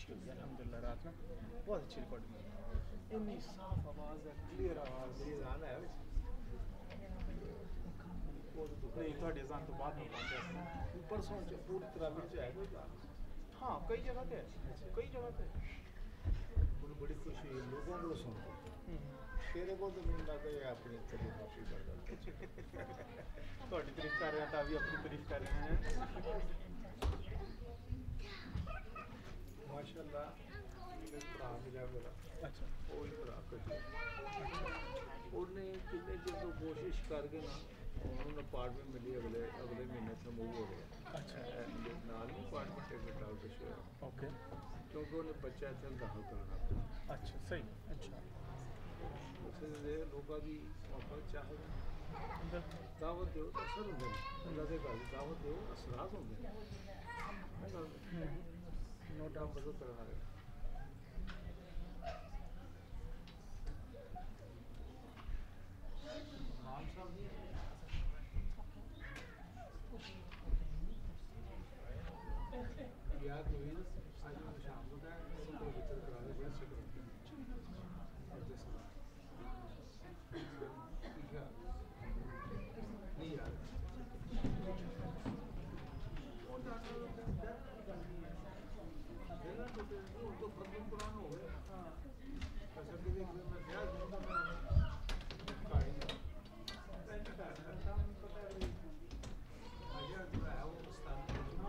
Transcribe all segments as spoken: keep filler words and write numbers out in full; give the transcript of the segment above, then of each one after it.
ठीक है अल्हम्दुलिल्लाह रात में बहुत अच्छी रिकॉर्डिंग है इतनी साफ आवाज़ है क्लियर आवाज़ है नहीं थोड़े जान तो बाद में पहुंचे परसों च पूरी तरह विच है कोई हाँ कई जगह पे है कई जगह पे बड़ी खुशी है लोगों को सुन तेरे को तो नहीं लगा ये अपनी तरीफ काफी कर रहा थोड़ी तारीफ कर रहे हैं तो अभी अपनी तारीफ कर रहे हैं माशाल्लाह मेरे भरा मिला मेरा अच्छा वो ही भरा कर उन्हें कितने चीज तो कोशिश करके ना उन्होंने अपार्टमेंट मिली अगले अगले महीने से मूव हो गया अच्छा नाल नहीं अपार्टमेंट एक आउट से ओके क्योंकि उन्हें बच्चा चल दाखिल करना अच्छा सही अच्छा उससे लोगों की मोहब्बत चाहे दावत दो असर होंगे अल्लाह के घर दावत दो असरात होंगे नो डाउट मदद करना है यार कोई आज शाम को है तो विचार करा दे बस करो नहीं यार तो खत्म पुराना हो गया ऐसा कि मैं क्या दूंगा मैं आजा जो है वो स्थान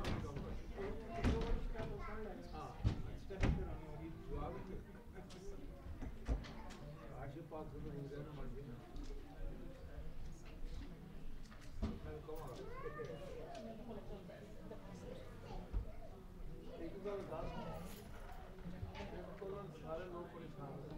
हाँ जवाब आज पाक से तो मुझे ना मर गया मैं कहूँगा एक बार बात सारे लोग परेशान हैं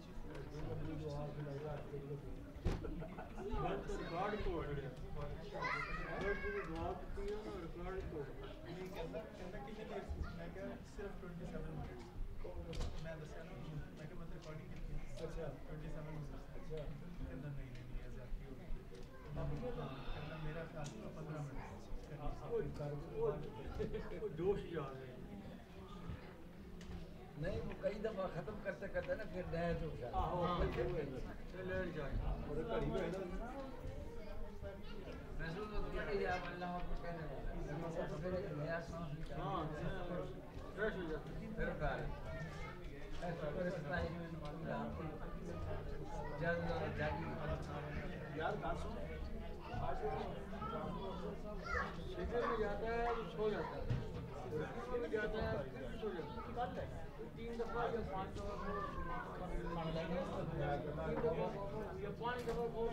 रिकॉर्ड तोड़ गया दुआ की है ना रिकॉर्ड तोड़ नहीं कहता कहता कि मैं क्या सिर्फ ट्वेंटी सेवन मिनट मैं दस ना मैं क्या मतलब रिकॉर्डिंग की अच्छा ट्वेंटी सेवन मिनट अच्छा कहता नहीं नहीं ऐसा क्यों कहता मेरा ख्याल था पंद्रह मिनट वो जोश जा रहे हैं नहीं वो कई दफा खत्म करते करते ना फिर नया जोश आता आहो चले जाए और घड़ी में महसूस तो नहीं है अल्लाह को कहने वाला फिर एक नया सांस हाँ फ्रेश हो जाता है फिर कार ऐसा कर सकता है कि जल्द जागी यार बात सुन आज शिविर में जाता है तो सो जाता है शिविर में जाता है सो जाता है तीन दफा या पांच दफा या पांच दफा बहुत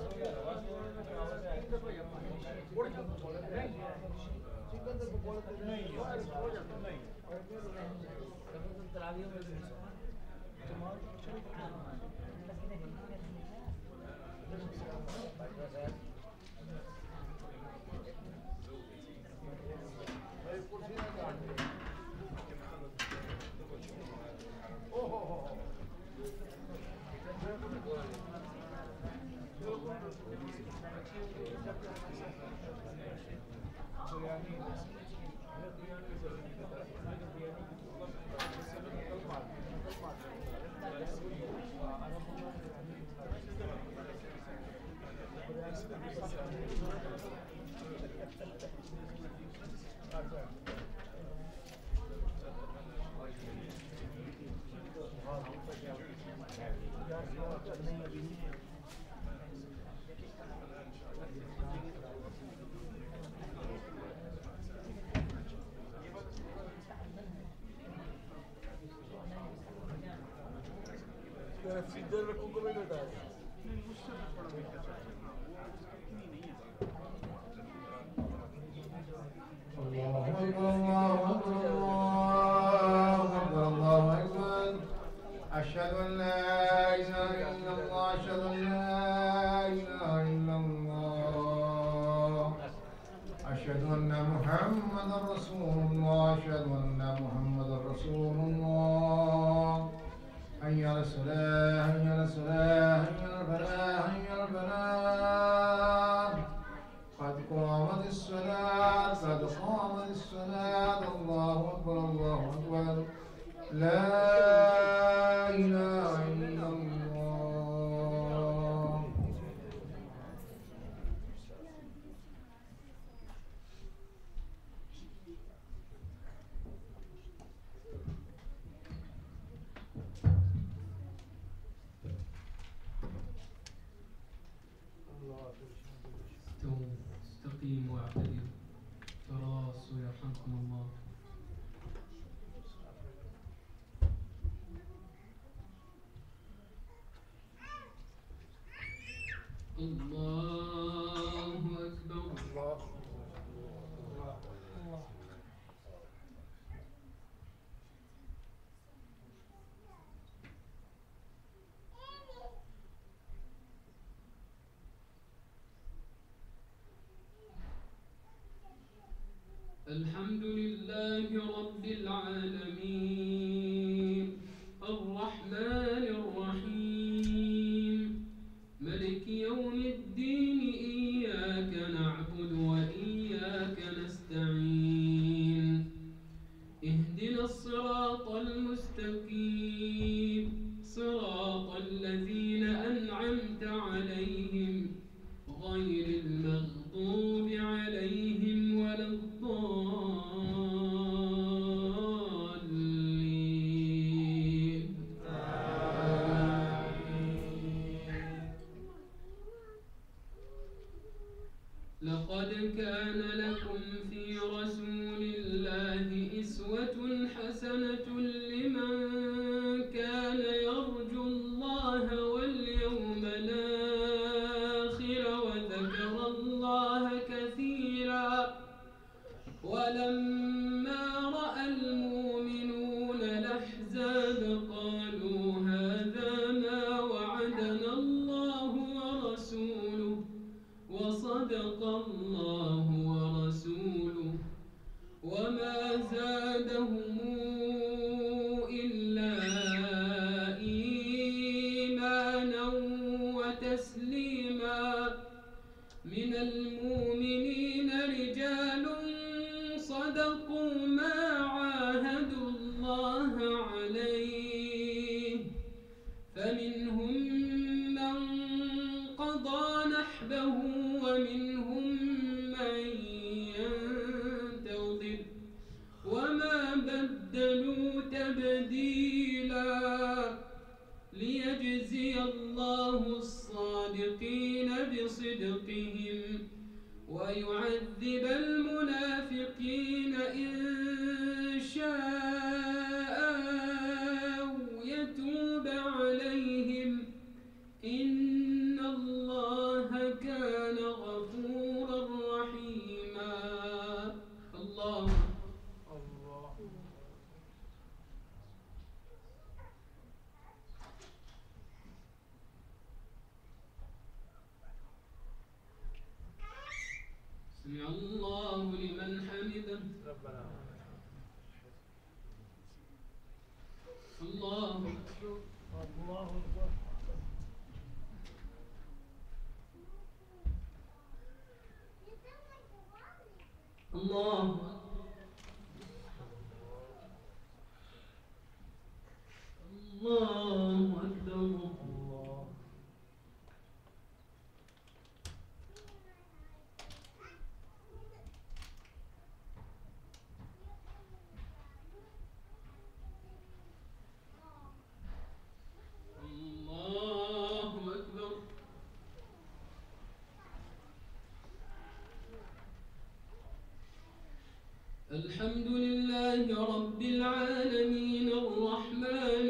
तीन दफा या पांच चिकन तो बोलते नहीं सो जाता नहीं तरावियों में भी सीधे रखूँ को भी बता दे أشهد أن لا إله إلا الله أشهد أن لا إله إلا الله أشهد أن محمدا رسول الله أشهد أن محمدا رسول الله حي على الصلاة حي على الصلاة حي على الفلاح حي على الفلاح قد قامت الصلاة قد قامت الصلاة الله أكبر الله أكبر لا إله إلا الله. استووا استقيموا واعتدلوا تراصوا يرحمكم الله. الله أكبر. الله الحمد لله رب العالمين الرحمن الرحيم ملك يوم الدين إياك نعبد وإياك نستعين اهدنا الصراط المستقيم صراط الذين أنعمت عليهم غير المغضوب عليهم ولا الضالين. لقد كان لكم في رسول الله أسوة حسنة لمن كان يرجو الله واليوم الآخر وذكر الله كثيرا. ولما رأى المؤمنون الأحزاب قالوا هذا ما وعدنا الله ورسوله وصدق الله ورسوله وما زادهم إلا إيمانا وتسليما. من المؤمنين رجال صدقوا ما عاهدوا الله عليه فمنهم من قضى نحبه ومنهم من ينتظر وما بدلوا تبديلا. ليجزي الله الصادقين بصدقهم ويعذب المنافقين إن شاء أو يتوب عليهم إن الله كان غفورا رحيما. الله الله سمع الله لمن حمده. ربنا الله الله أكبر. الله الله أكبر. الله الله أكبر. الحمد لله رب العالمين الرحمن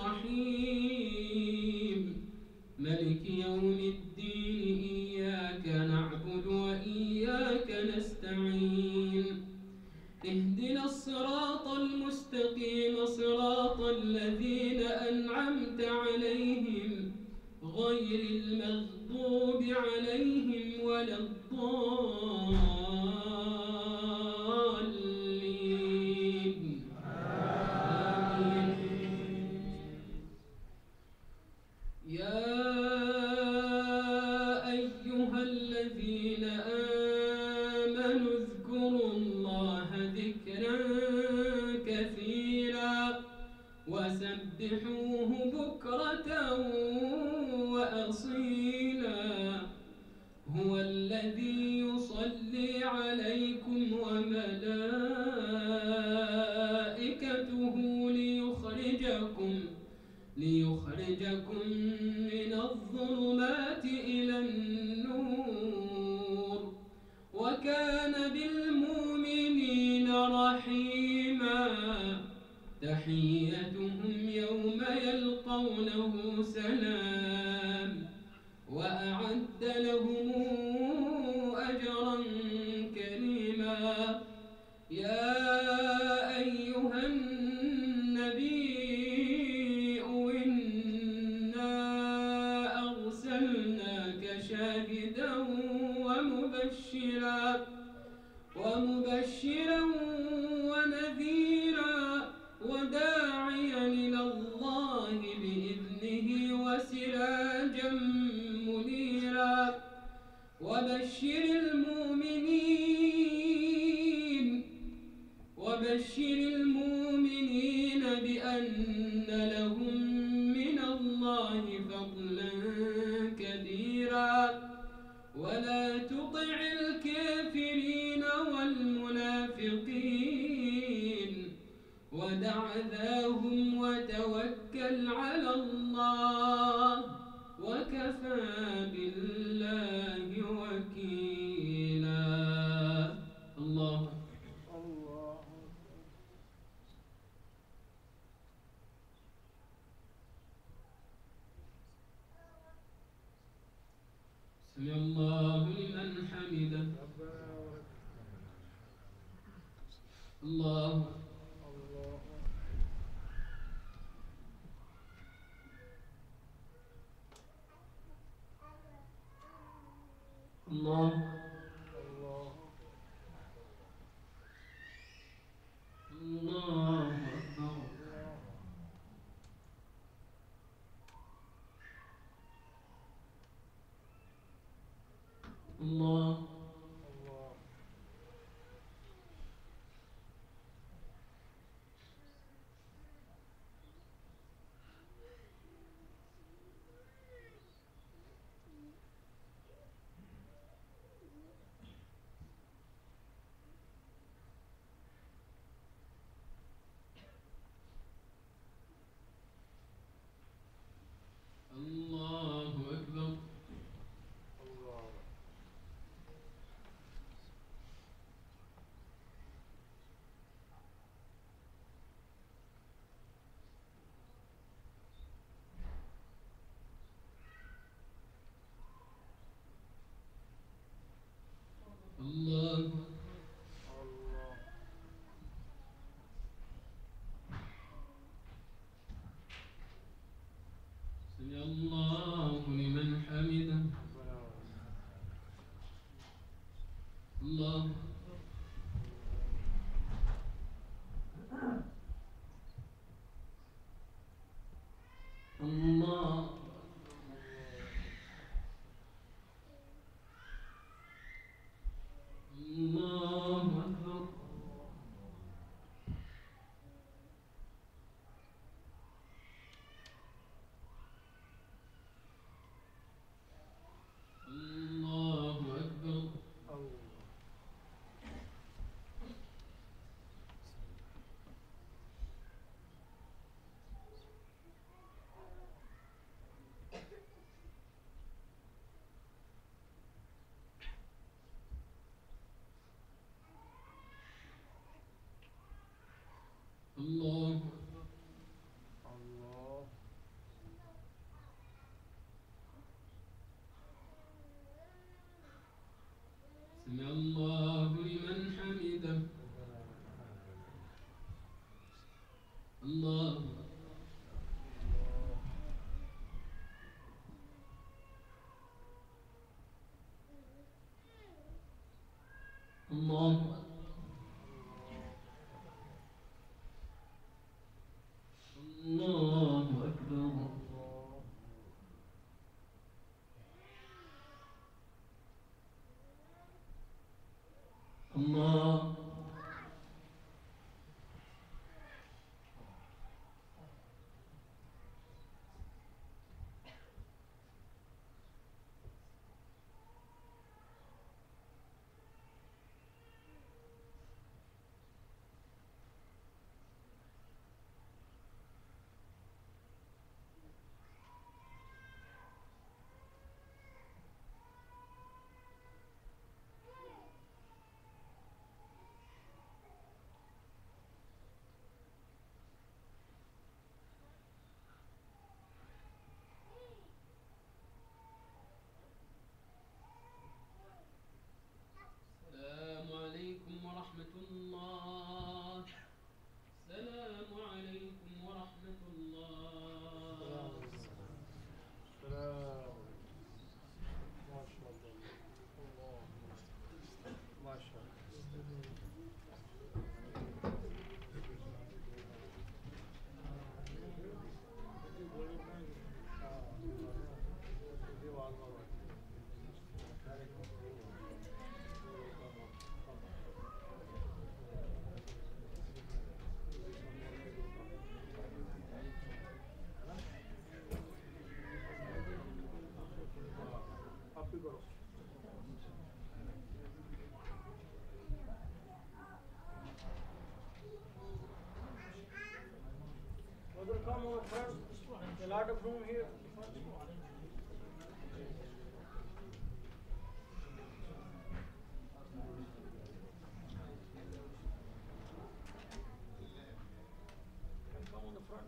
الرحيم ملك يوم الدين إياك نعبد وإياك نستعين اهدنا الصراط المستقيم صراط الذين أنعمت عليهم غير المغضوب عليهم ولا الضالين. آمين. يا أيها الذين آمنوا اذكروا الله ذكرا كثيرا وسبحوه بكرة وأصيلا هو الذي يصلي عليكم وملائكته ليخرجكم ليخرجكم من الظلمات إلى النور وكان بالمؤمنين رحيما تحيتهم يوم يلقونه سلام وأعد لهم أجرا كريما يا أيها النبي إنا أرسلناك شاهدا ومبشرا ومبشرا ونذيرا وداعيا إلى الله بإذنه وسراجا منيرا وبشر المؤمنين وبشر المؤمنين بأن لهم من الله فضلا كبيرا ولا تطع الكافرين والمنافقين ودع ذاهم وتوكل على الله وكفى بالله وكيلا الله الله سمع الله لمن حمده ربنا ولك الله الله الله الله الله أكبر الله الله الله أكبر الله الله الله سمع الله لمن حمده ربنا ولك الله الله الله أكبر الله أكبر الله Brother, come over front. A lot of room here. Come on the front.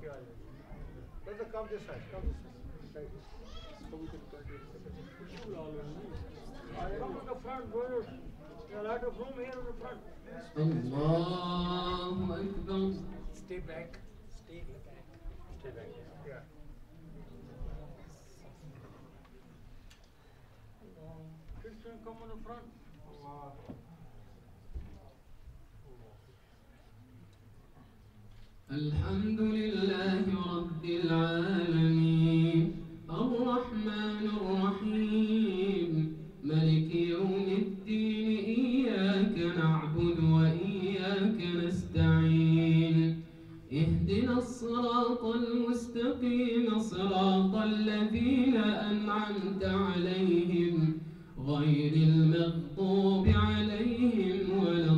आ जाए। Brother, come this side. Come this side. So we can continue. Come to the front, brothers. There are a lot of room here in the front. الله أكبر. Stay back. Stay back. Stay back. Yeah. Christian, come on the front. الحمد لله رب العالمين الرحمن الرحيم ملك يوم الدين إياك نعبد وإياك نستعين اهدنا الصراط المستقيم صراط الذين أنعمت عليهم غير المغضوب عليهم ولا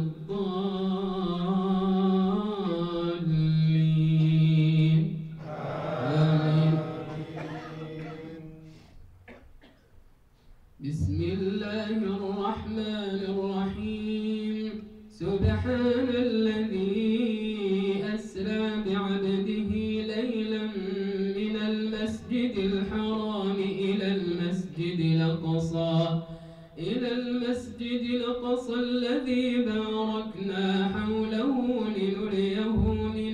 الضالين آمين. بسم الله الرحمن الرحيم سبحان الذي أسرى بعبده ليلا من المسجد الحرام إلى المسجد الأقصى إلى المسجد الأقصى الذي باركنا حوله لنريه من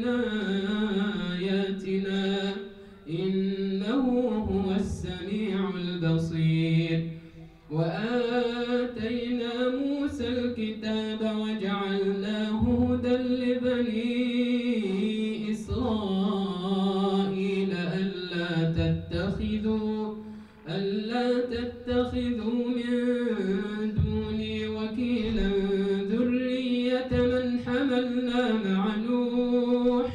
آياتنا إنه هو السميع البصير وآتينا موسى الكتاب وجعلناه هدى لبني إسرائيل ألا تتخذوا ألا تتخذوا من دوني وكيلا ذرية من حملنا مع نوح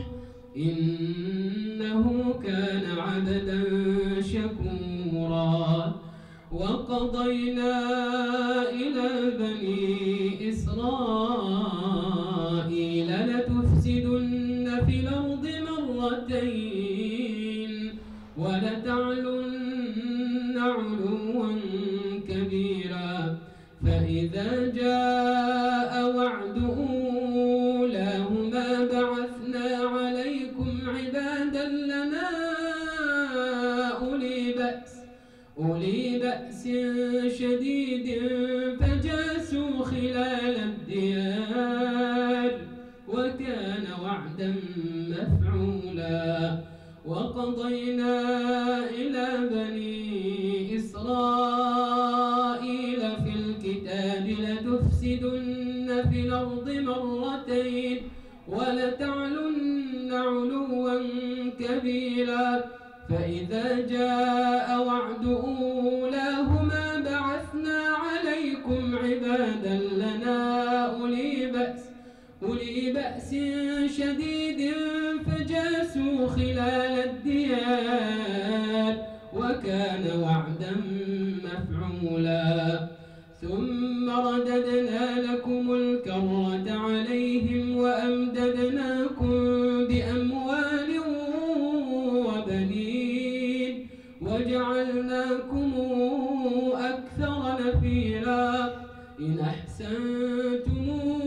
إنه كان عبدا شكورا وقضينا إلى بني إسرائيل لتفسدن في الأرض مرتين ولتعلن علوا كبيرا فإذا جاء وعد أولاهما بعثنا عليكم عبادا لنا أولي بأس أولي بأس شديد فجاسوا خلال الديار وكان وعدا مفعولا وقضينا إلى بني إسرائيل في الكتاب لتفسدن في الأرض مرتين ولتعلن علوا كبيرا فإذا جاء وعد أولاهما بعثنا عليكم عبادا لنا أولي بأس أولي بأس شديد فجاسوا خلال الديار وكان وعدا مفعولا ثم رددنا لكم الكرة عليهم وأمددناكم بأموال وبنين وجعلناكم أكثر نفيرا إن أحسنتم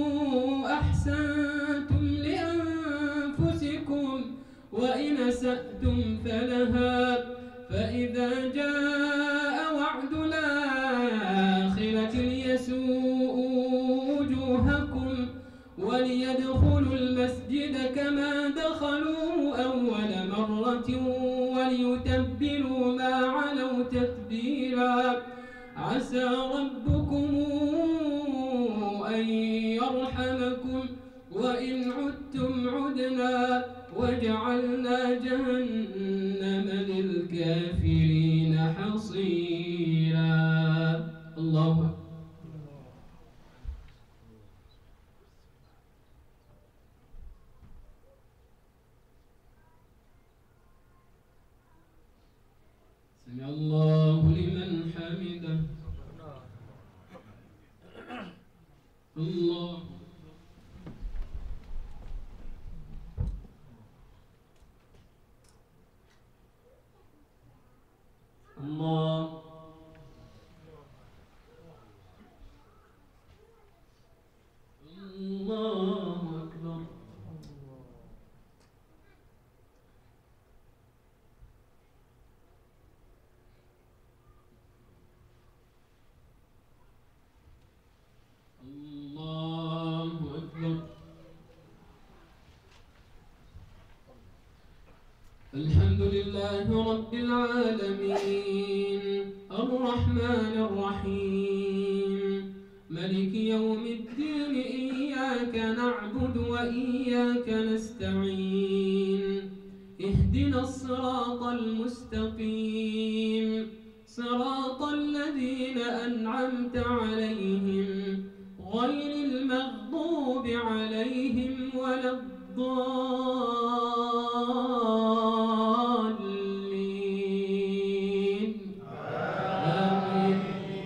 أحسنتم لأنفسكم وإن أسأتم فلها فإذا جاء وعد الآخرة ليسوء وجوهكم وليدخلوا المسجد كما دخلوه أول مرة وليتبروا ما علوا تتبيرا عسى ربكم أن يرحمكم وإن عدتم عدنا وجعلنا جهنم للكافرين حصيرا الله أكبر. سمع الله لمن حمده الله الله الله أكبر الحمد لله رب العالمين الرحمن الرحيم ملك يوم الدين إياك نعبد وإياك نستعين اهدنا الصراط المستقيم صراط الذين أنعمت عليهم غير المغضوب عليهم ولا الضالين آمين.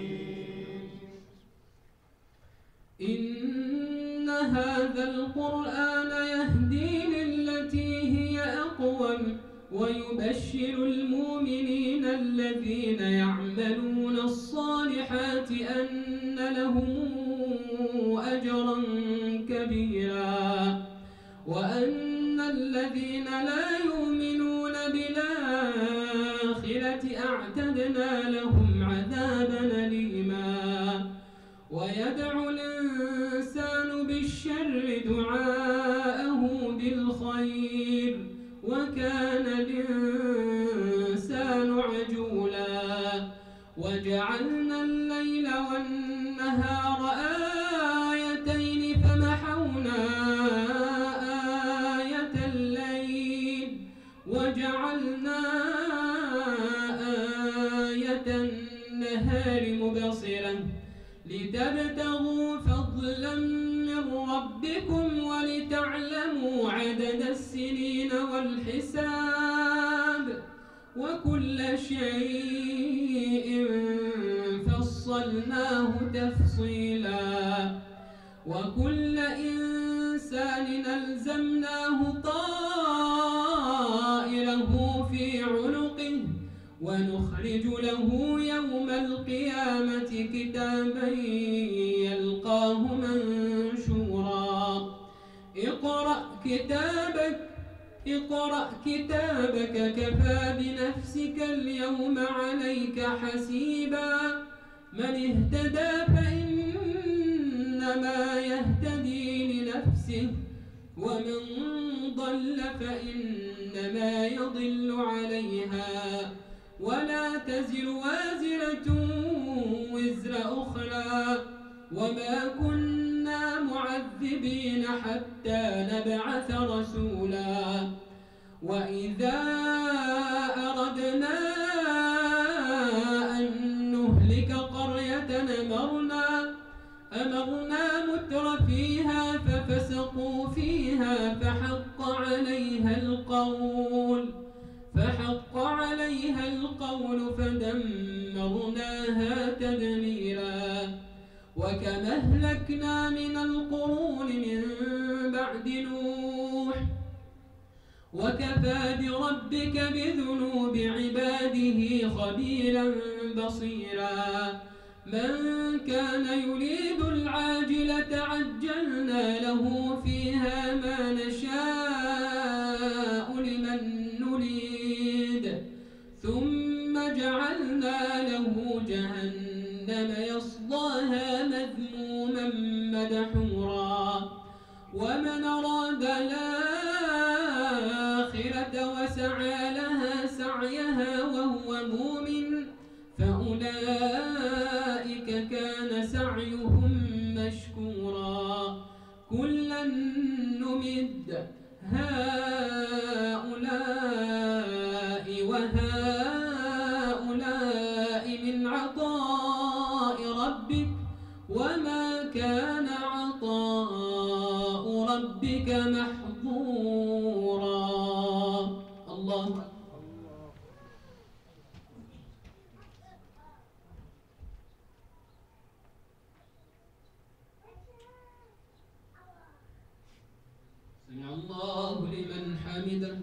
إن هذا القرآن يهدي للتي هي أقوم ويبشر المؤمنين الذين يعملون الصالحات أن لهم أجرا كبيرا وأن الذين لا يؤمنون بالآخرة أعتدنا لهم عذابا أليما ويدعو الإنسان بالشر دعاءه بالخير وكان الإنسان عجولا وجعلنا الليل والنهار آيتين فمحونا آية الليل وجعلنا آية النهار مبصرة لتبتغوا فضلا من ربكم ولتعلموا عدد السنين والحساب وكل شيء فصلناه تفصيلا وكل إنسان ألزمناه طائره في عنقه ونخرج له يوم القيامة كتابا يلقاه منشورا اقرأ كتابك اقرأ كتابك كفى بنفسك اليوم عليك حسيبا من اهتدى فإنما يهتدي لنفسه ومن ضل فإنما يضل عليها ولا تزر وازرة وزر أخرى وما كنا معذبين حتى نبعث رسولا وإذا أردنا أن نهلك قرية أمرنا أمرنا متر فيها ففسقوا فيها فحق عليها القول فحق عليها القول فدمرناها تدميرا وكما أهلكنا من القرون من بعد نوح وكفى بربك بذنوب عباده خبيرا بصيرا من كان يريد العاجلة عجلنا له فيها ما نشاء لمن نريد ثم جعلنا له جهنم يصلاها مذموما مدحورا ومن أراد الآخرة وسعى لها سعيها وهو مؤمن فأولئك كان سعيهم مشكورا كلا نمد هؤلاء وهؤلاء من عطاء ربك وما كان عطاء ربك محظورا الله سمع الله لمن حمده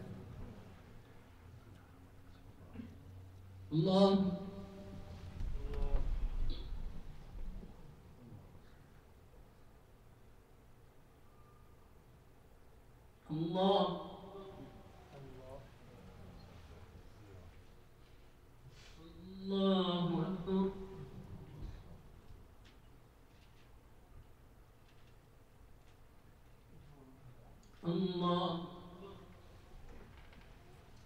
الله الله الله أكبر الله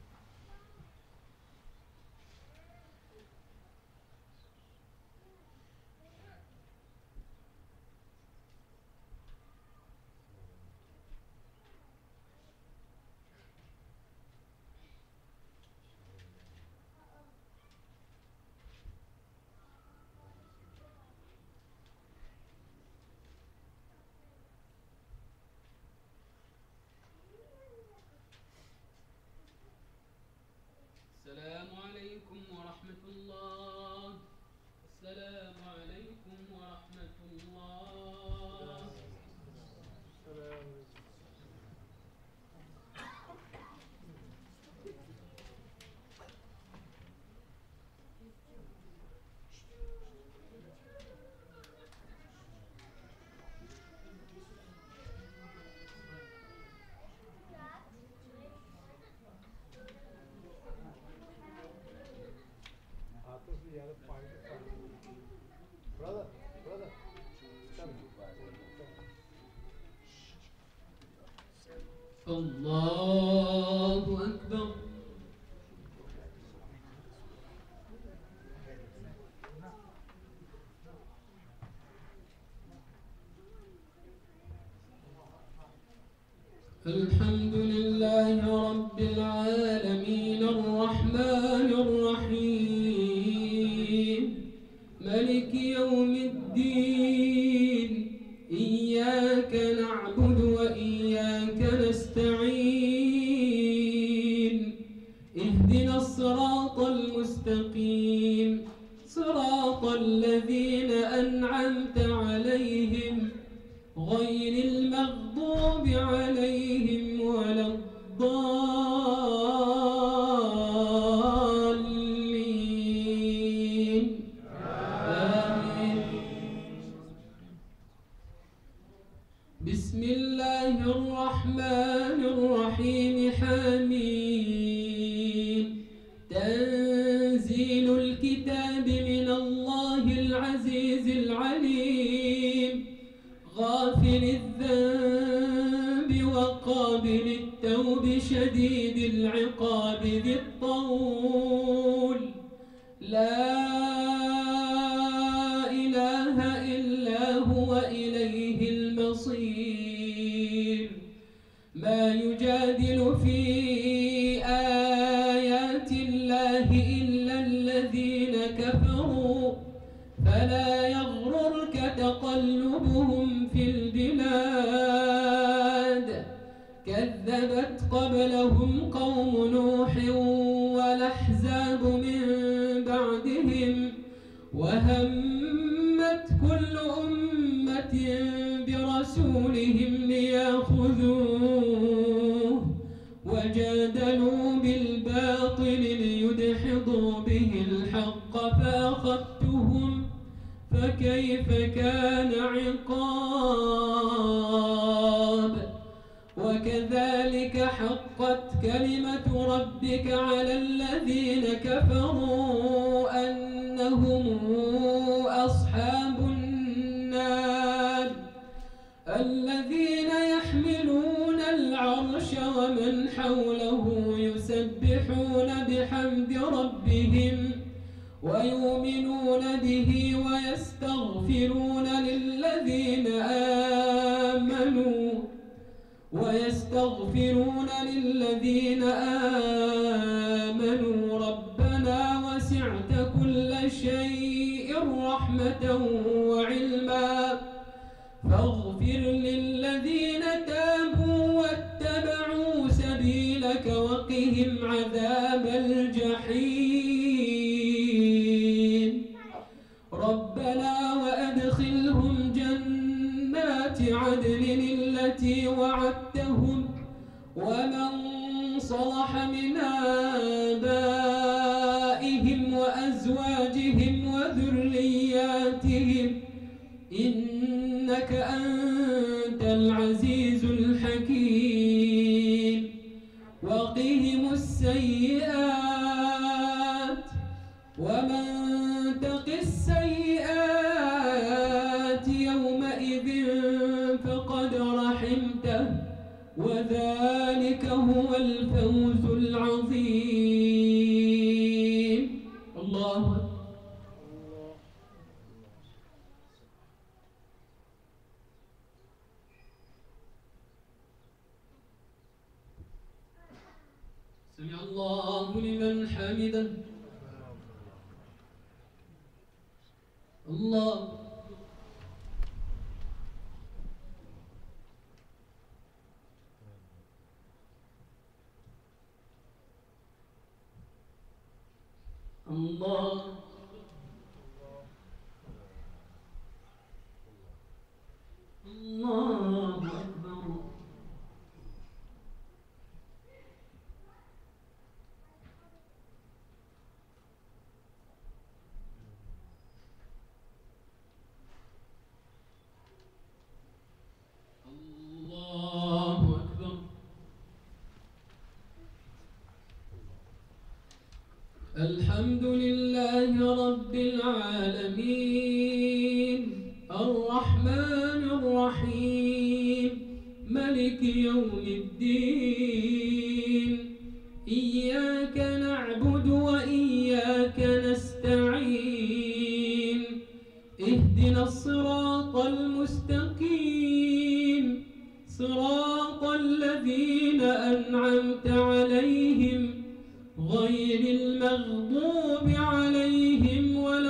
السلام عليكم ورحمة الله. السلام عليكم ورحمة الله. Brother, brother, الله أكبر. الحمد لله رب العالمين الرحمن الرحيم ملك يوم الدين إياك نعبد وإياك نستعين اهدنا الصراط المستقيم صراط الذين أنعمت عليهم غير المغضوب عليهم ولا الضالين آمين. بسم الله الرحمن الرحيم حميد تنزيل الكتاب من الله العزيز العليم غافر الذنب وقابل التوب شديد العقاب ذي الطول لا إله إلا هو إليه المصير. ما يجادل في آيات الله إلا الذين كفروا فلا يغررك تقلبهم في البلاد كذبت قبلهم قوم نوح والأحزاب من بعدهم وهمت كل أمة برسولهم ليأخذوه وجادلوا بالباطل ليدحضوا به الحق فأخذتهم فكيف كان عقاب. وكذلك حقت كلمة ربك على الذين كفروا أنهم أصحاب النار الذين يحملون العرش ومن حوله يسبحون بحمد ربهم ويؤمنون به ويستغفرون للذين آمنوا ويستغفرون للذين آمنوا ربنا وسعت كل شيء رحمة وعلما فاغفر للذين تابوا واتبعوا سبيلك وقهم عذاب الجحيم. ربنا وأدخلهم جنات عدن التي وعدتهم ومن صلح من آبائهم وأزواجهم وذرياتهم إنك أنت العزيز الحكيم. وقهم السيئات ومن تق السيئات يومئذ فقد رحمته وذلك هو الفوز العظيم. الله سمع الله لمن حمده. الله الله الله أكبر. الله أكبر. الحمد لله رب العالمين الرحمن الرحيم ملك يوم الدين إياك نعبد وإياك نستعين اهدنا الصراط المستقيم صراط الذين أنعمت عليهم غير المغضوب عليهم ولا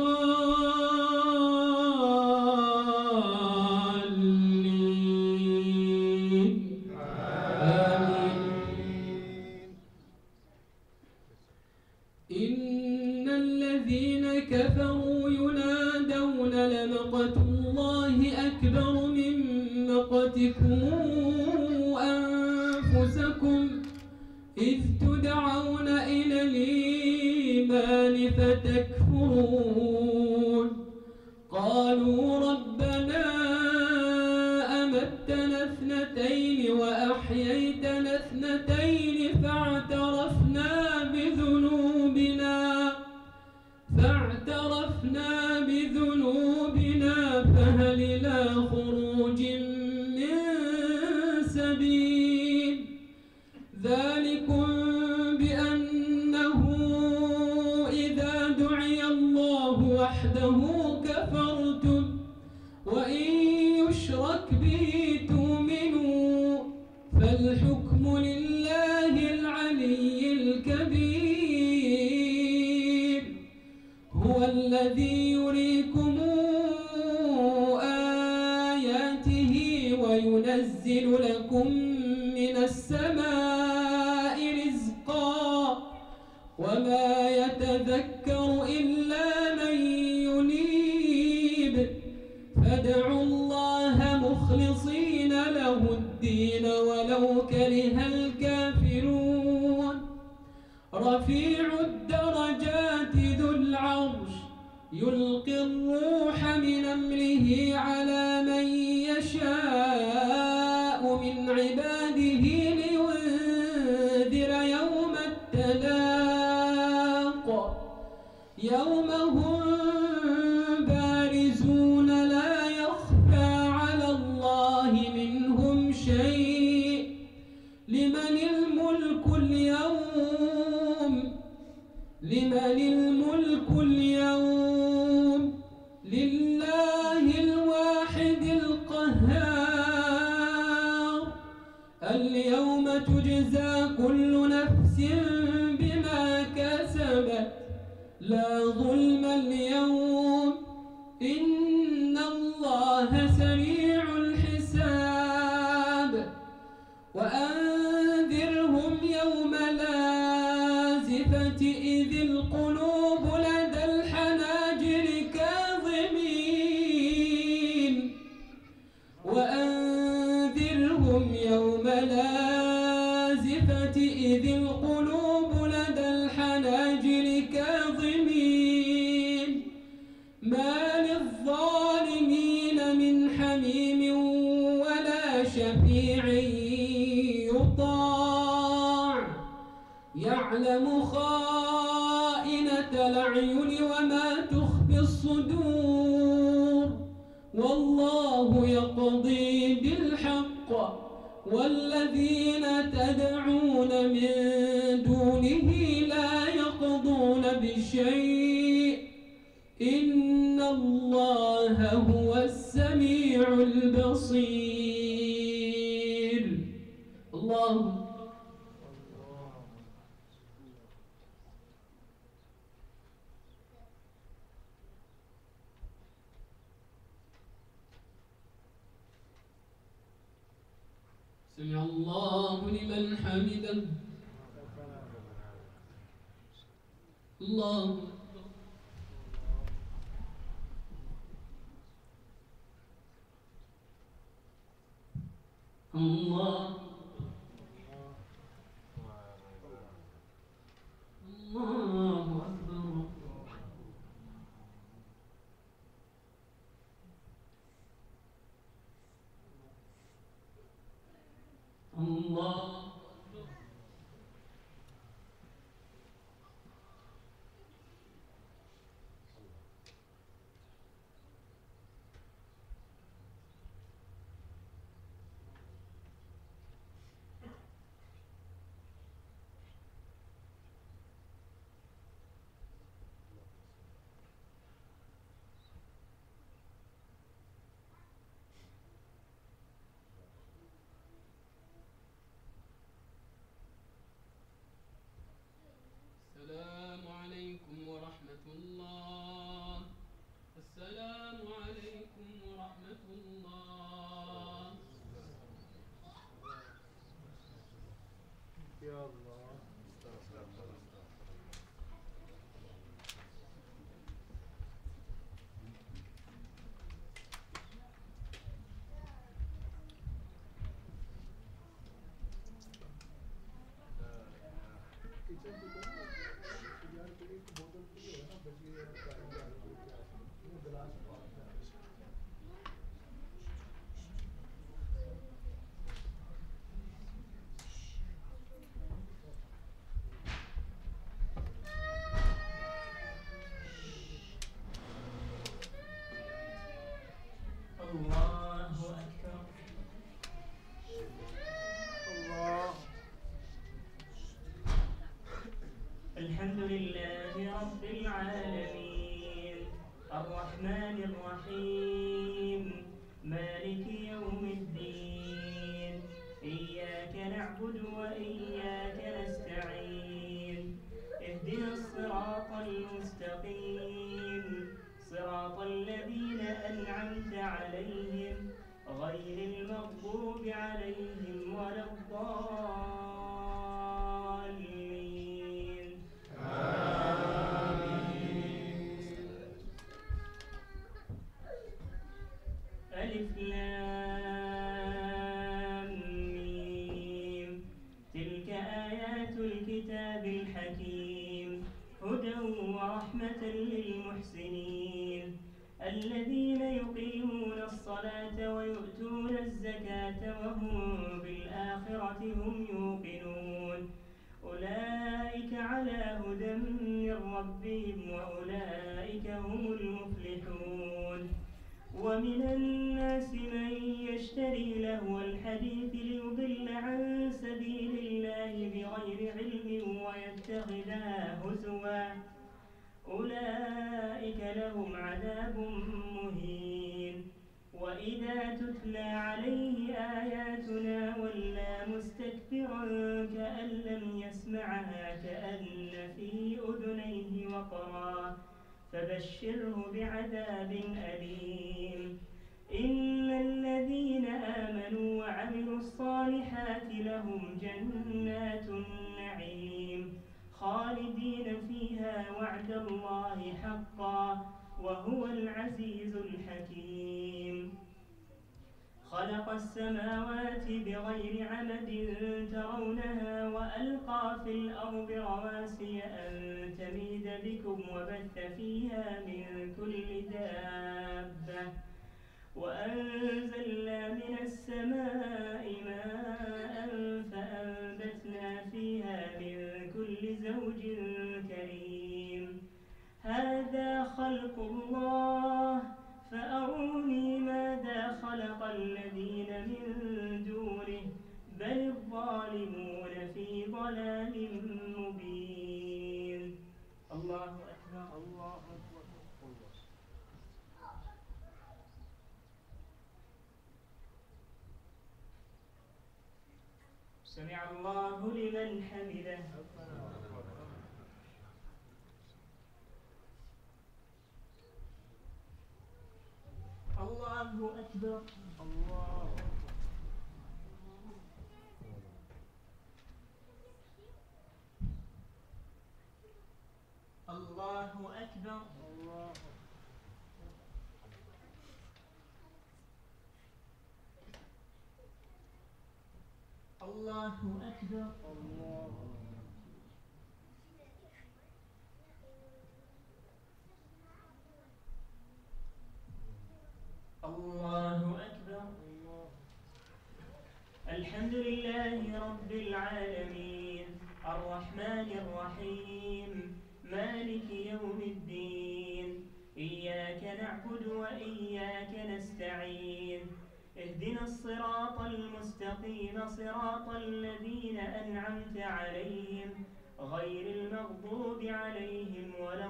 الضالين آمين. إن الذين كفروا ينادون لمقت الله أكبر من مقتكم أنفسكم إذ تدعون إلى الإيمان فتكفرون قالوا ربنا أمتنا اثنتين وأحييتنا اثنتين فاعترفنا بذنوبنا فاعترفنا بذنوبنا فهل إلى خروج من سبيل ذلكم بأنه إذا دعي الله وحده كفرتم وإن يشرك به تؤمنوا فالحكم لله العلي الكبير هو الذي يريكم آياته وينزل لكم من السماء وما يتذكر إلا من ينيب فادعوا الله مخلصين له الدين ولو كره الكافرون رفيع الدرجات ذو العرش يلقي الروح من أمره على من يشاء من عباده لينذر يوم التلاق يوم هم بارزون لا يخفى على الله منهم شيء لمن الملك اليوم لمن الملك اليوم لله الواحد القهار اليوم تجزى كل نفس بما كسبت لا ظلم اليوم إن الله سريع الحساب وأنذرهم يوم الآزفة إذ القلوب لدى الحناجر كاظمين وأنذرهم يوم الآزفة إذ القلوب لدى الحناجر كاظمين ما للظالمين من حميم ولا شفيع يطاع يعلم خائنة الأعين وما تخفي الصدور والله يقضي بالحق والذين تدعون من دونه لا يقضون بشيء إن الله هو السميع البصير. الله سمع الله لمن حمده. الله الله الله أكبر الله السلام عليكم ورحمة الله. السلام عليكم ورحمة الله. يا الله kitchen की यार के एक बोतल की है ना बची है पानी डाल के वो गिलास पानी डाल الله أكبر. الله الحمد لله رب العالمين الرحمن الرحيم مالك يوم الدين إياك نعبد وإياك نستعين اهدنا الصراط المستقيم صراط الذين أنعمت عليهم غير المغضوب عليهم ولا الضالين. ألف لام ميم تلك آيات الكتاب الحكيم هدى ورحمة للمحسنين الذين يقيمون الصلاة ويؤتون الزكاة وهم بالآخرة هم يوقنون أولئك على هدى من ربهم وأولئك هم المفلحون. ومن الناس من يشتري لهو الحديث ليضل عن سبيل الله بغير علم ويتخذها هزوا أولئك لهم عذاب مهين. وإذا تتلى عليه آياتنا ولى مستكبرا كأن لم يسمعها كأن في أذنيه وقرا فبشره بعذاب أليم. إن الذين آمنوا وعملوا الصالحات لهم جنات النعيم خالدين فيها وعد الله حقا وهو العزيز الحكيم. خلق السماوات بغير عمد ترونها وألقى في الأرض رواسي أن تميد بكم وبث فيها من كل دابة وأنزلنا من السماء ماء فأنبتنا فيها من كل زوج كريم. هذا خلق الله فأروني ماذا خلق الذين من دونه بل الظالمون في ضلال مبين. الله أكبر. الله أكبر. الله سمع الله لمن حمده. الله أكبر. الله الله أكبر. الله الله أكبر. الله الله أكبر. الحمد لله رب العالمين الرحمن الرحيم مالك يوم الدين إياك نعبد وإياك نستعين اهدنا الصراط المستقيم صراط الذين أنعمت عليهم غير المغضوب عليهم ولا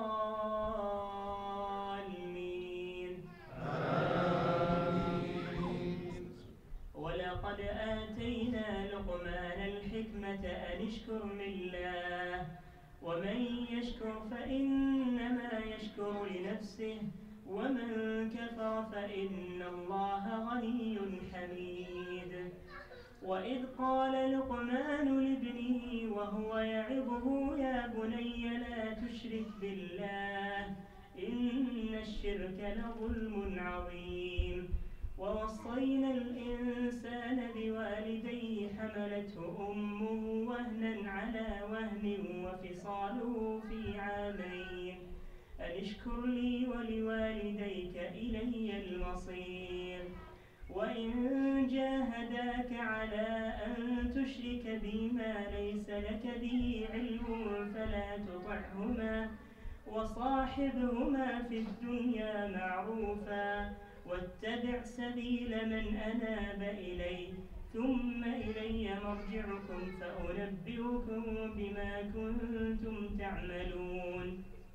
الضالين. ولقد آتينا لقمان الحكمة أن اشكر لله ومن يشكر فإنما يشكر لنفسه ومن كفر فإن الله غني حميد. وإذ قال لقمان لابنه وهو يعظه يا بني لا تشرك بالله إن الشرك لظلم عظيم. ووصينا الإنسان بوالديه حملته أمه وهنا على وهن وفصاله في عامين أن اشكر لي ولوالديك إلي المصير. وإن جاهداك على أن تشرك بي ما ليس لك به علم فلا تطعهما وصاحبهما في الدنيا معروفا واتبع سبيل من أناب إلي ثم إلي مرجعكم فأنبئكم بما كنتم تعملون.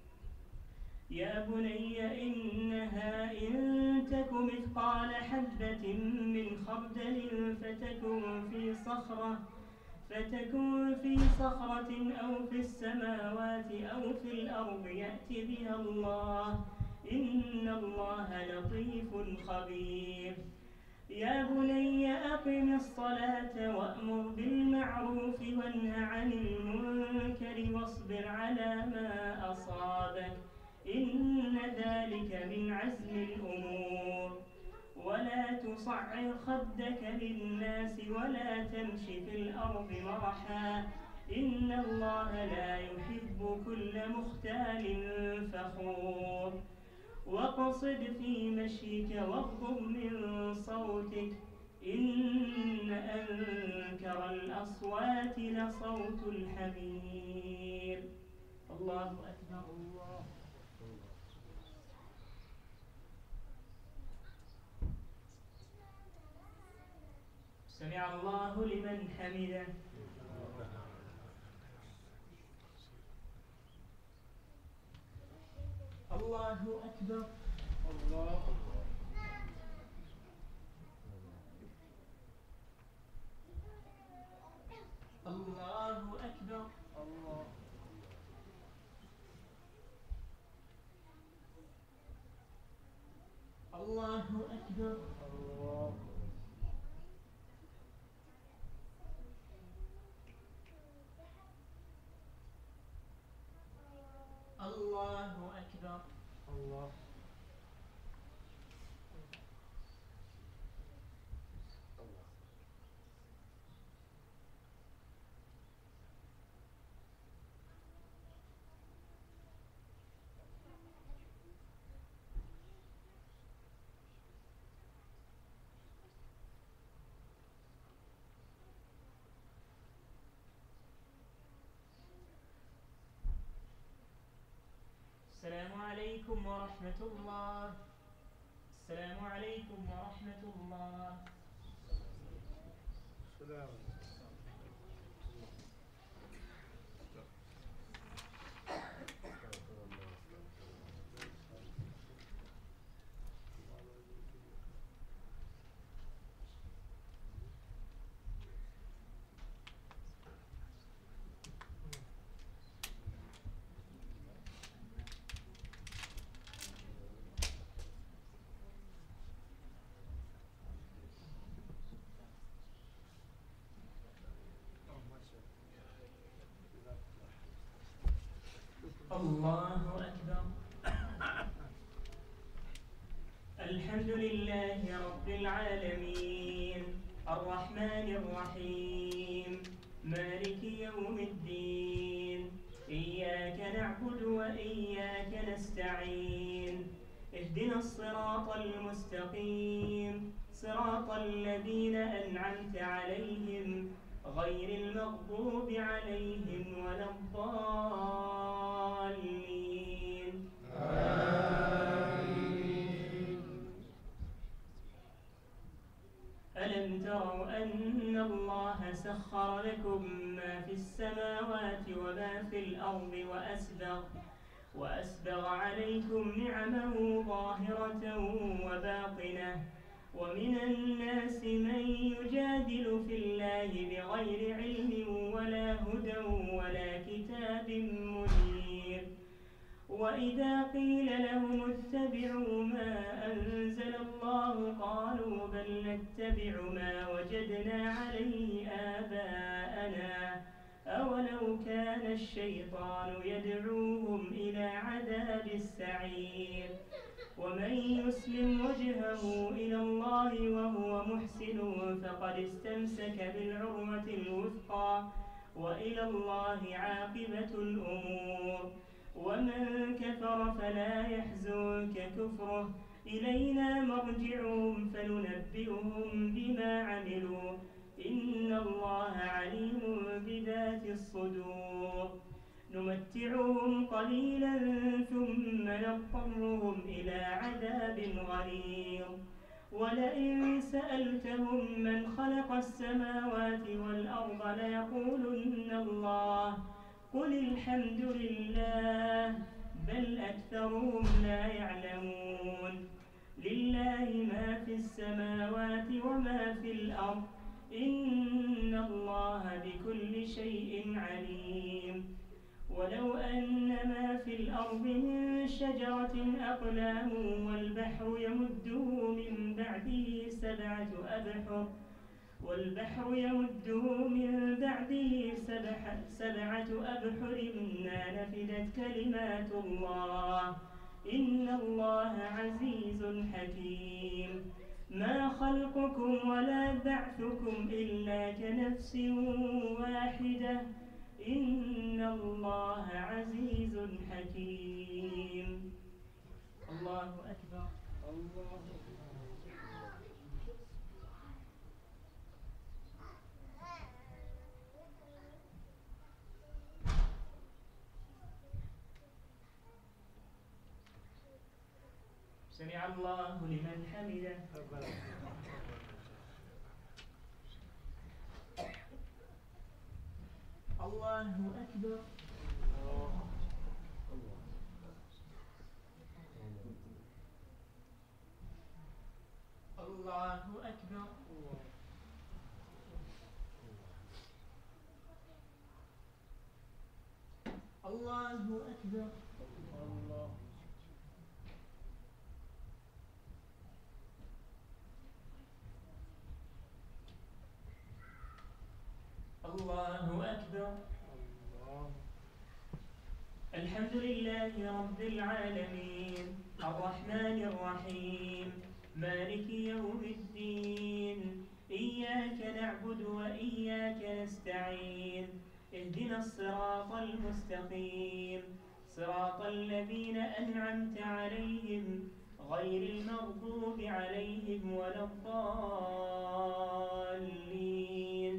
يا بني إنها إن تك مثقال حبة من خردل فتكن في صخرة فتكن في صخرة أو في السماوات أو في الأرض يأت بها الله إن الله لطيف خبير. يا بني أقم الصلاة وأمر بالمعروف وانه عن المنكر واصبر على ما أصابك إن ذلك من عزم الأمور. ولا تصعر خدك للناس ولا تمش في الأرض مرحا إن الله لا يحب كل مختال فخور. واقصد في مشيك واغضض من صوتك إن أنكر الأصوات لصوت الحمير. الله أكبر. الله سمع الله لمن حمده. الله أكبر. الله الله أكبر. الله الله أكبر. الله الله أكبر. الله السلام عليكم ورحمة الله. السلام عليكم ورحمة الله. السلام الله أكبر. الحمد لله رب العالمين الرحمن الرحيم مالك يوم الدين إياك نعبد وإياك نستعين اهدنا الصراط المستقيم صراط الذين أنعمت عليهم غير المغضوب عليهم ولا الضالين آمين. ألم تروا أن الله سخر لكم ما في السماوات وما في الأرض وأسبغ وأسبغ عليكم نعمه ظاهرة وباطنة ومن الناس من يجادل في الله بغير علم ولا هدى ولا كتاب منير وإذا قيل لهم اتبعوا ما أنزل الله قالوا بل نتبع ما وجدنا عليه آباءنا أولو كان الشيطان يدعوهم إلى عذاب السعير ومن يسلم وجهه إلى الله وهو محسن فقد استمسك بالعروة الوثقى وإلى الله عاقبة الأمور ومن كفر فلا يحزنك كفره إلينا مرجعهم فننبئهم بما عملوا إن الله عليم بذات الصدور نمتعهم قليلا ثم نضطرهم إلى عذاب غليظ ولئن سألتهم من خلق السماوات والأرض ليقولن الله قل الحمد لله بل أكثرهم لا يعلمون لله ما في السماوات وما في الأرض إن الله بكل شيء عليم ولو أن ما في الأرض من شجرة أقلام والبحر يمده من بعده سبعة أبحر والبحر يمده من بعده سبح سبعة أبحر ما نفدت كلمات الله إن الله عزيز حكيم ما خلقكم ولا بعثكم إلا كنفس واحدة إن الله عزيز حكيم. الله أكبر. الله سمع الله لمن حمده. الله أكبر. الله أكبر. الله أكبر. الله أكبر. الحمد لله رب العالمين الرحمن الرحيم مالك يوم الدين إياك نعبد وإياك نستعين اهدنا الصراط المستقيم صراط الذين أنعمت عليهم غير المغضوب عليهم ولا الضالين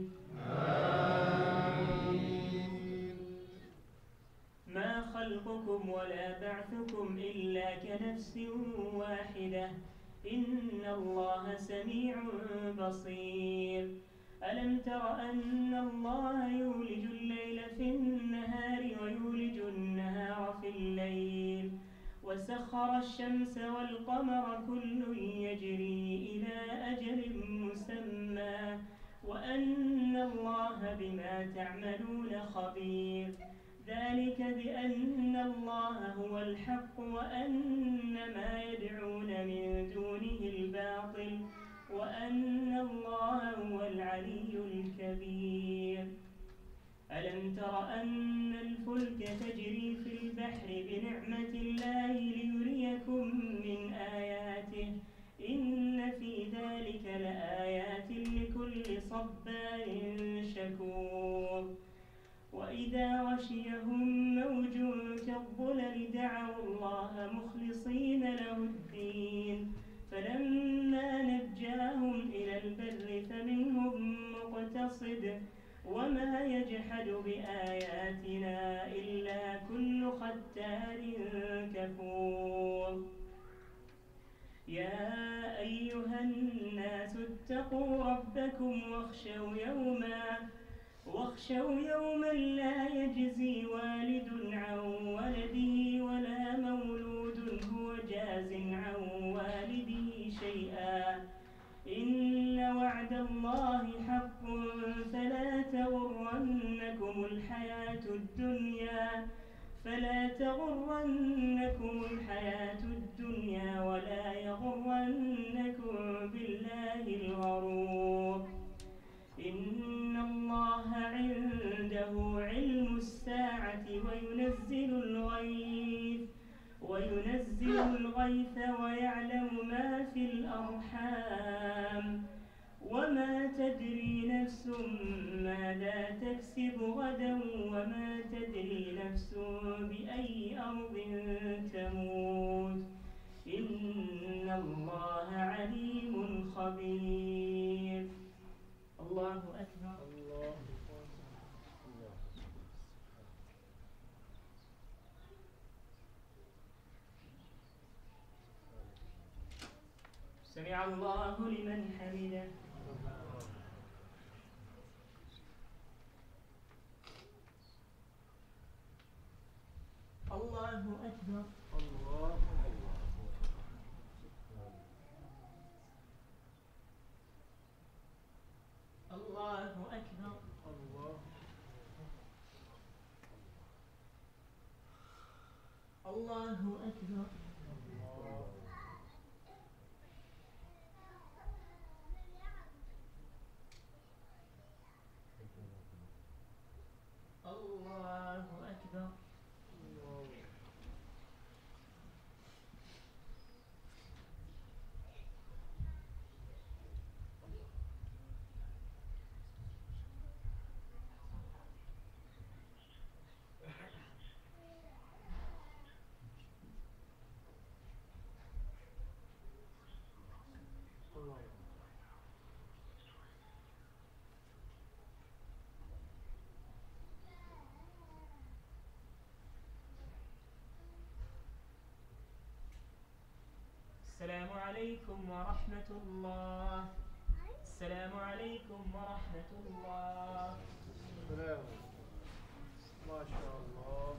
آمين. ما خلقكم ولا بعثكم إلا كنفس واحدة إن الله سميع بصير ألم تر أن الله يولج الليل في النهار ويولج النهار في الليل وسخر الشمس والقمر كل يجري إلى أجل مسمى وأن الله بما تعملون خبير ذلك بأن الله هو الحق وأن ما يدعون من دونه الباطل وأن الله هو العلي الكبير ألم تر أن الفلك تجري في البحر البحر بنعمة الله ليريكم من آياته إن في ذلك لآيات لكل صبار شكور. وإذا غشيهم موج كالظلل دعوا الله مخلصين له الدين فلما نجاهم إلى البر فمنهم مقتصد وما يجحد بآياتنا إلا كل ختار كفور. يا أيها الناس اتقوا ربكم واخشوا يوما واخشوا يوما لا يجزي والد عن ولده ولا مولود هو جاز عن والده شيئا إن وعد الله حق فلا تغرنكم الحياة الدنيا فلا تغرنكم الحياة الدنيا ولا يغرنكم بالله الغرور. إن الله عنده علم الساعة وينزل الغيث وينزل الغيث ويعلم ما في الأرحام وما تدري نفس ماذا تكسب غدا وما تدري نفس بأي أرض تموت إن الله عليم خبير. الله أكبر. الله سمع الله لمن حمده. الله أكبر. الله الله أكبر. الله الله أكبر. الله أكبر. السلام عليكم ورحمة الله. السلام عليكم ورحمة الله. سلام. ما شاء الله.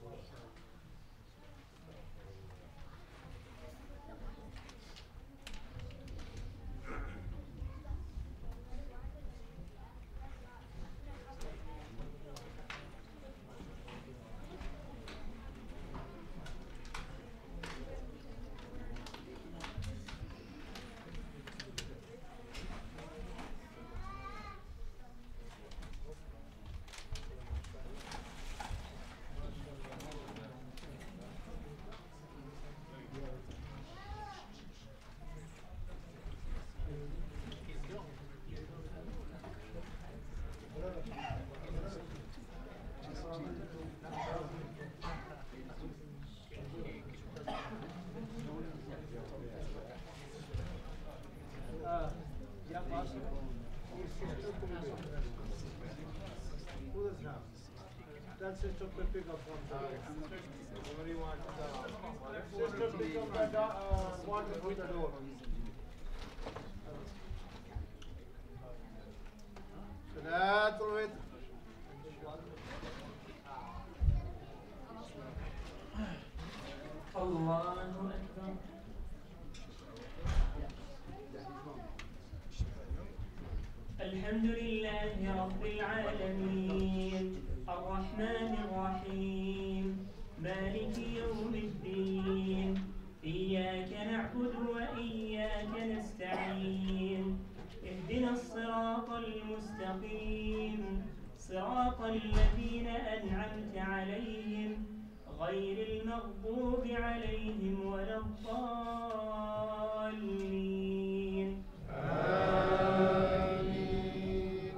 That sister could pick up from the What do you want? Sister pick up the uh, water through the door. Salatul Witr. الله أكبر. الحمد لله رب العالمين الرحمن الرحيم مالك يوم الدين إياك نعبد وإياك نستعين اهدنا الصراط المستقيم صراط الذين أنعمت عليهم غير المغضوب عليهم ولا الضالين. آمين.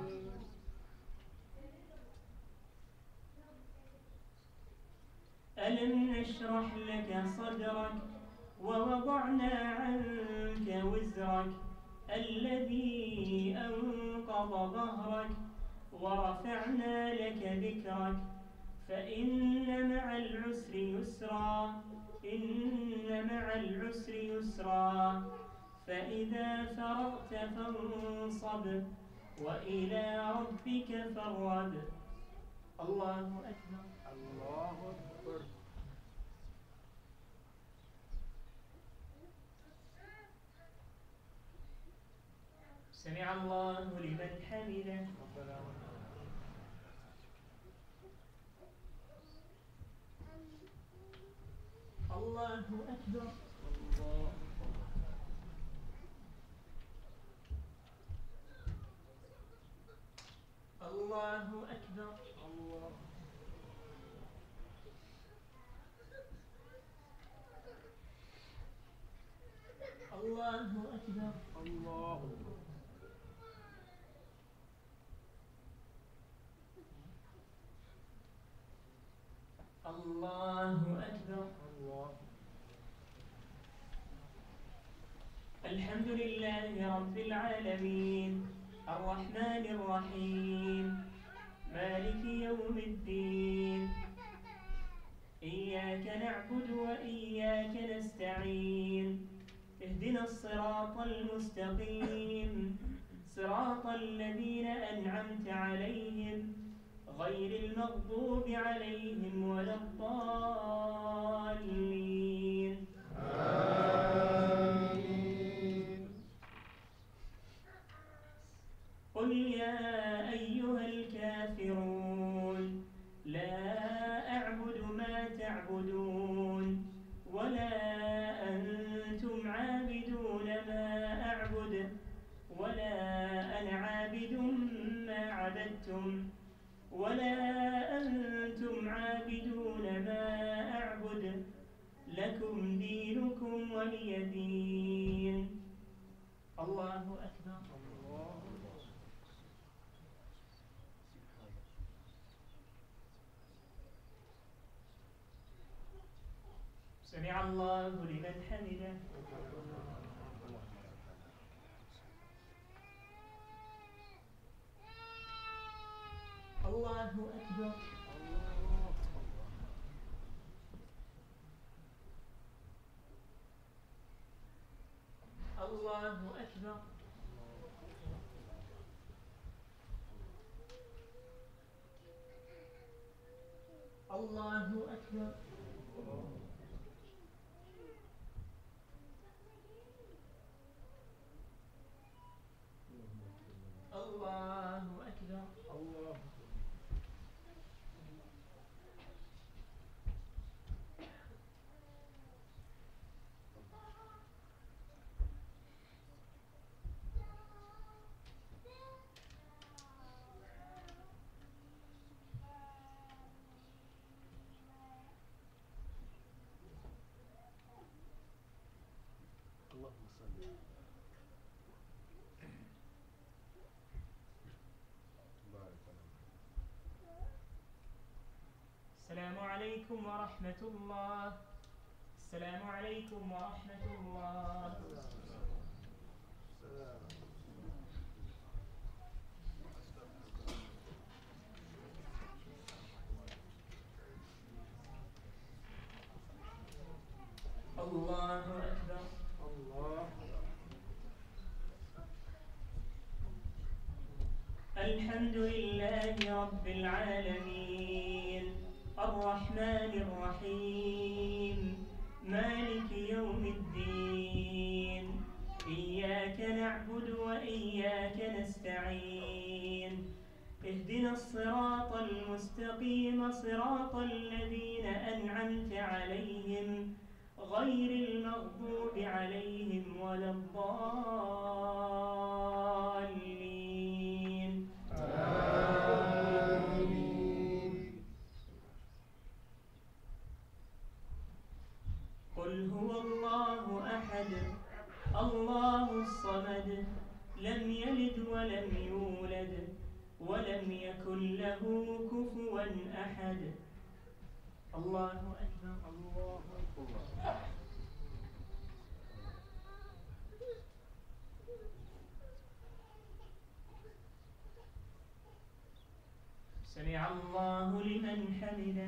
ألم نشرح لك صدرك ووضعنا عنك وزرك الذي أنقض ظهرك ورفعنا لك ذكرك فإن مع العسر يسرا إن مع العسر يسرا فإذا فرغت فانصب وإلى ربك فارغب. الله أكبر. الله أكبر. سمع الله لمن حمده. ربنا الله أكبر. الله الله أكبر. الله الله أكبر. الله الله أكبر. الله. الحمد لله رب العالمين الرحمن الرحيم مالك يوم الدين إياك نعبد وإياك نستعين اهدنا الصراط المستقيم صراط الذين أنعمت عليهم غير المغضوب عليهم ولا الضالين. آمين. قل يا أيها الكافرون لا أعبد ما تعبدون ولا أنتم عابدون ما أعبد ولا أنا عابد ما عبدتم ولا أنتم عابدون ما أعبد لكم دينكم ولي دين. الله أكبر. سمع الله لمن حمده. الله أكبر. الله أكبر. الله أكبر. الله أكبر. الله اللهم صل. السلام عليكم ورحمة الله. السلام عليكم ورحمة الله. الله أكبر. الله. الحمد لله رب العالمين الرحمن الرحيم مالك يوم الدين إياك نعبد وإياك نستعين اهدنا الصراط المستقيم صراط الذين أنعمت عليهم غير المغضوب عليهم ولا الضالين. آمين. قل هو الله أحد الله الصمد لم يلد ولم يولد ولم يكن له كفوا أحد. الله أكبر. الله أكبر. سمع الله لمن حمده.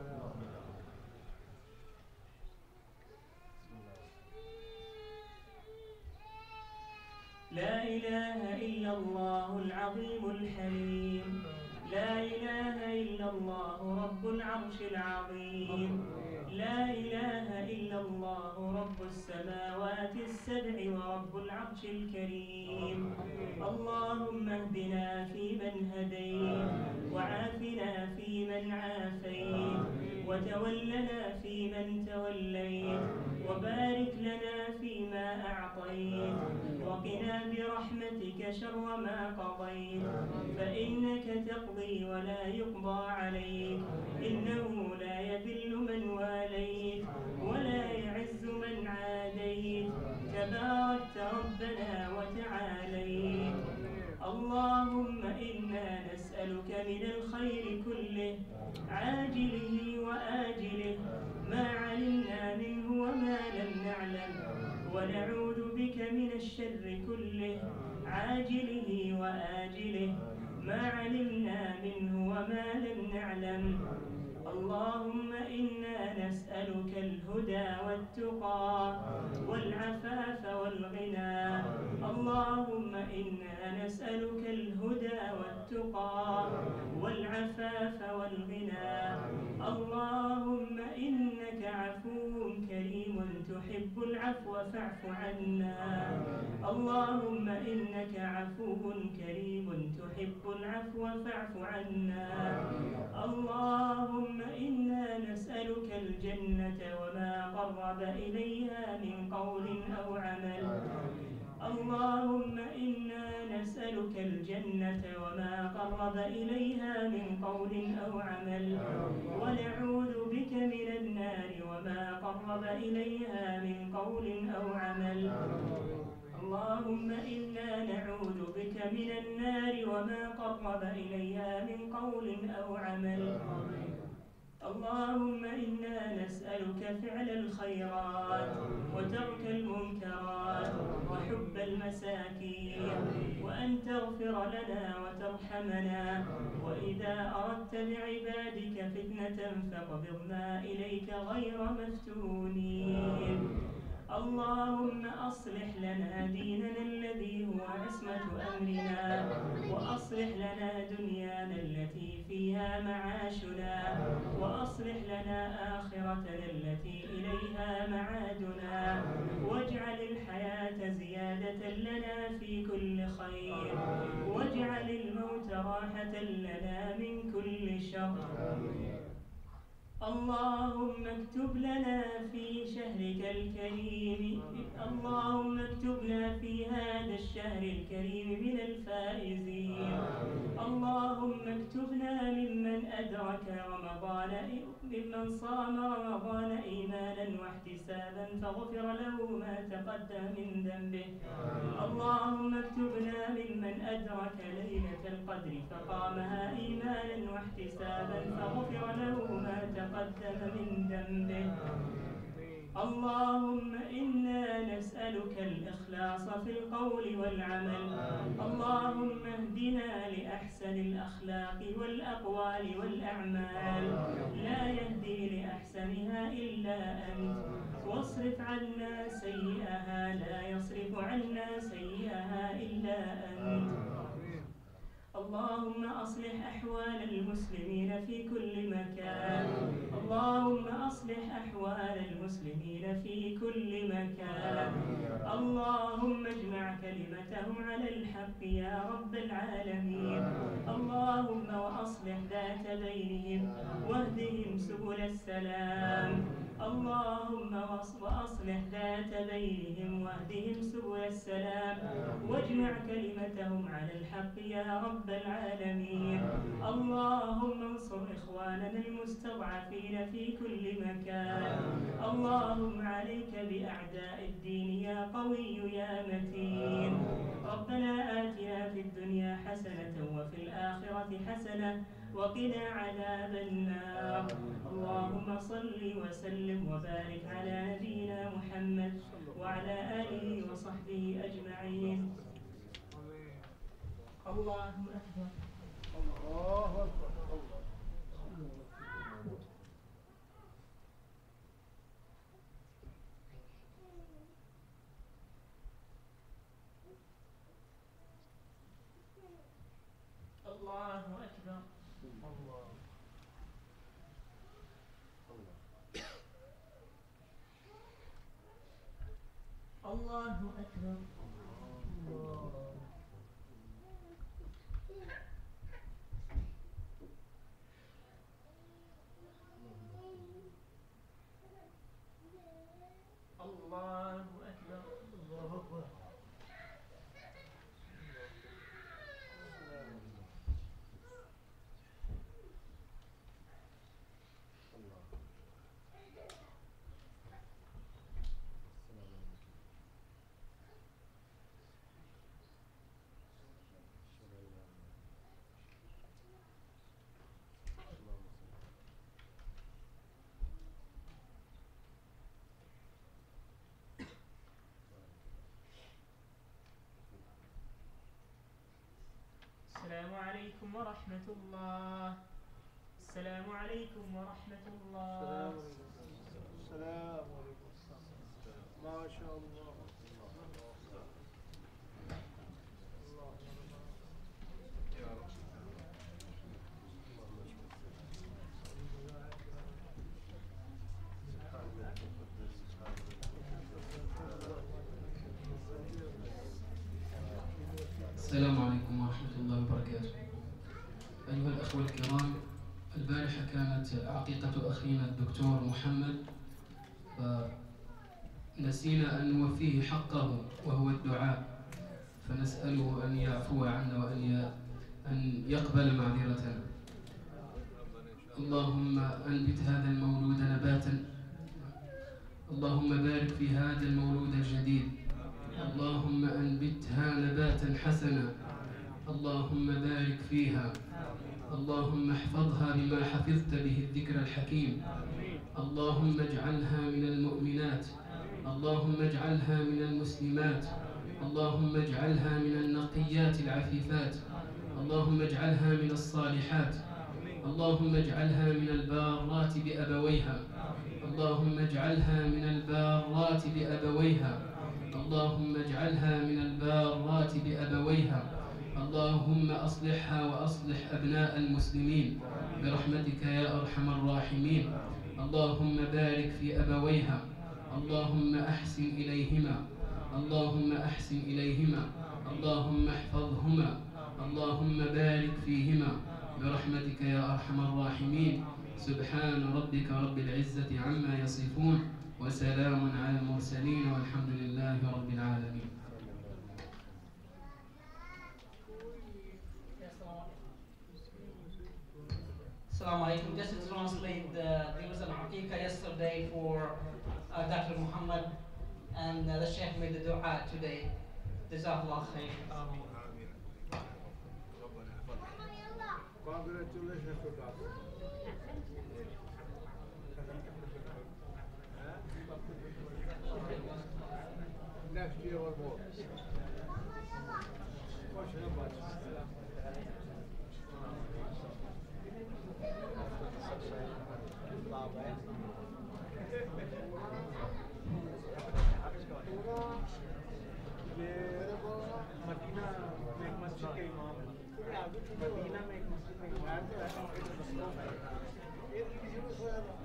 لا إله إلا الله العظيم الحليم. لا إله إلا الله رب العرش العظيم. لا إله إلا الله رب السماوات السبع ورب العرش الكريم. اللهم اهدنا فيمن هديت وعافنا فيمن عافيت وتولنا فيمن توليت وبارك لنا فيما أعطيت وقنا برحمتك شر ما قضيت فإنك تقضي ولا يقضى عليك إنه لا يذل من واليت ولا يعز من عاديت تباركت ربنا وتعاليت. اللهم إنا نسألك من الخير كله عاجله وآجله ما علمنا منه وما لم نعلم ونعوذ بك من الشر كله عاجله وآجله ما علمنا منه وما لم نعلم. اللهم إنا نسألك الهدى والتقى والعفاف والغنى. اللهم إنا نسألك الهدى والتقى والعفاف والغنى. اللهم إنك عفو كريم تحب العفو فاعف عنا. اللهم إنك عفو كريم تحب العفو فاعف عنا. اللهم إنا نسألك الجنة وما قرب إليها من قول أو عمل. اللهم إنا نسألك الجنة وما قرب إليها من قول أو عمل ونعوذ بك من النار وما قرب إليها من قول أو عمل. اللهم إنا نعوذ بك من النار وما قرب إليها من قول أو عمل. اللهم إنا نسألك فعل الخيرات وترك المنكرات وحب المساكين وأن تغفر لنا وترحمنا وإذا أردت بعبادك فتنة فاقبضنا إليك غير مفتونين. اللهم أصلح لنا ديننا الذي هو عصمة أمرنا وأصلح لنا دنيانا التي فيها معاشنا وأصلح لنا آخرتنا التي إليها معادنا واجعل الحياة زيادة لنا في كل خير واجعل الموت راحة لنا من كل شر. اللهم اكتب لنا في شهرك الكريم اللهم اكتبنا في هذا الشهر الكريم من الفائزين. اللهم اكتبنا ممن أدرك رمضان ممن صام رمضان إيمانا واحتسابا فغفر له ما تقدم من ذنبه. اللهم اكتبنا ممن أدرك ليلة القدر فقامها إيمانا واحتسابا فغفر له ما تقدم من ذنبه. اللهم إنا نسألك الإخلاص في القول والعمل. اللهم اهدنا لأحسن الأخلاق والأقوال والأعمال لا يهدي لأحسنها إلا أنت واصرف عنا سيئها لا يصرف عنا سيئها إلا أنت. اللهم أصلح أحوال المسلمين في كل مكان. اللهم أصلح أحوال المسلمين في كل مكان. اللهم اجمع كلمتهم على الحق يا رب العالمين. اللهم وأصلح ذات بينهم واهدهم سبل السلام. اللهم وأصلح ذات بينهم واهدهم سبل السلام واجمع كلمتهم على الحق يا رب العالمين. اللهم انصر إخواننا المستضعفين في كل مكان. اللهم عليك بأعداء الدين يا قوي يا متين. ربنا آتنا في الدنيا حسنة وفي الآخرة حسنة وقنا عذاب النار. اللهم صل وسلم وبارك على نبينا محمد وعلى آله وصحبه أجمعين. الله أكبر. الله أكبر. الله أكبر. الله أكبر. الله أكبر. الله أكبر. السلام عليكم ورحمة الله. السلام عليكم ورحمة الله. السلام عليكم. ما شاء الله. السلام عليكم ورحمة الله وبركاته. أيها الأخوة الكرام، البارحة كانت عقيقة أخينا الدكتور محمد، فنسينا أن نوفيه حقه وهو الدعاء، فنسأله أن يعفو عنا وأن أن يقبل معذرتنا. اللهم أنبت هذا المولود نباتا، اللهم بارك في هذا المولود الجديد، اللهم أنبتها نباتا حسنا، اللهم بارك فيها، اللهم احفظها بما حفظت به الذكر الحكيم، اللهم اجعلها من المؤمنات، اللهم اجعلها من المسلمات، اللهم اجعلها من النقيات العفيفات، اللهم اجعلها من الصالحات، اللهم اجعلها من البارات بأبويها، اللهم اجعلها من البارات بأبويها، اللهم اجعلها من البارات بأبويها، اللهم أصلحها وأصلح أبناء المسلمين برحمتك يا أرحم الراحمين، اللهم بارك في أبويها، اللهم أحسن إليهما، اللهم أحسن إليهما، اللهم احفظهما، اللهم بارك فيهما برحمتك يا أرحم الراحمين. سبحان ربك رب العزة عما يصفون وسلام على المرسلين والحمد لله رب العالمين. Assalamu alaikum. Just to translate, the, there was an aqiqah yesterday for uh, Doctor Muhammad, and uh, the Sheikh made the dua today. Jazakallah khair. Congratulations to Doctor. Next year or more. Medina में एक मस्जिद के इमाम मदीना में एक मस्जिद के इमाम